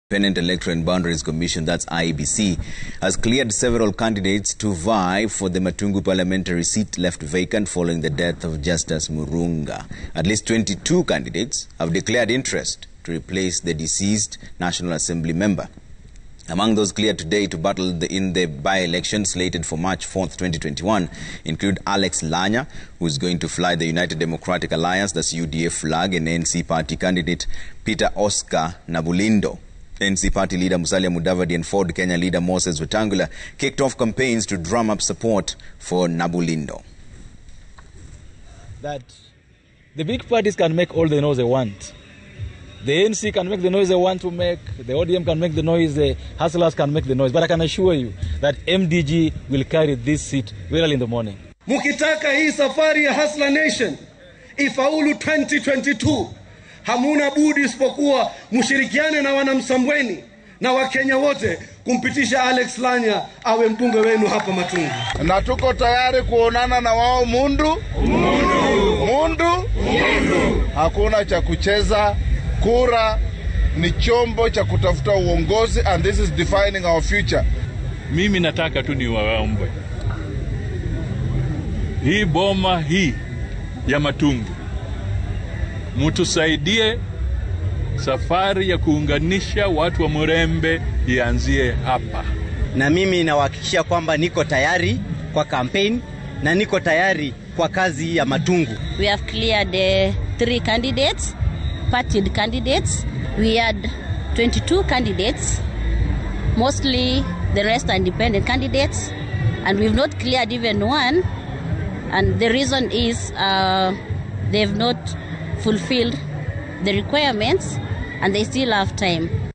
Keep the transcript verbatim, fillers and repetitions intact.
Independent Electoral and Boundaries Commission, that's I E B C, has cleared several candidates to vie for the Matungu parliamentary seat left vacant following the death of Justus Murunga. At least twenty-two candidates have declared interest to replace the deceased National Assembly member. Among those cleared today to battle the, in the by-election slated for March fourth, twenty twenty-one include Alex Lanya, who is going to fly the United Democratic Alliance, that's U D A flag, and N C party candidate Peter Oscar Nabulindo. N C party leader Musalia Mudavadi and Ford Kenya leader Moses Wetangula kicked off campaigns to drum up support for Nabulindo. That the big parties can make all the noise they want. The N C can make the noise they want to make, the O D M can make the noise, the hustlers can make the noise. But I can assure you that M D G will carry this seat very early in the morning. Mukitaka hii safari ya Hustler Nation ifaulu twenty twenty-two, hamuna budi isipokuwa mshirikiane na wanamsambweni na Wakenya wote kumpitisha Alex Lanya awe mbunge wenu hapa Matungu. Na tuko tayari kuonana na wao mundu mundu mundu mundu. Hakuna cha kucheza. Kura ni chombo cha kutafuta uongozi, and this is defining our future. Mimi nataka tu niwaombe, hii boma hii ya Matungu, mutusaidie safari ya kuunganisha watu wa Murembe ianzie hapa. Na mimi nawahakikishia kwamba niko tayari kwa campaign na niko tayari kwa kazi ya Matungu. We have cleared uh, three candidates, party candidates. We had twenty-two candidates, mostly the rest are independent candidates, and we've not cleared even one. And the reason is uh, they've not fulfilled the requirements and they still have time.